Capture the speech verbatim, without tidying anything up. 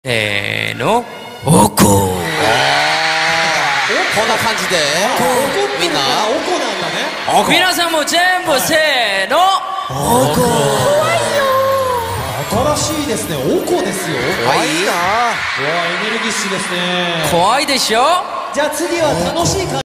せーの、おこ。こんな感じでみんなおこなんだね。 皆さんも全部せーの、おこ。 新しいですね。おこですよ。 はい、いいな。 うわ、エネルギッシュですね。 怖いでしょ。 じゃあ次は楽しい感じ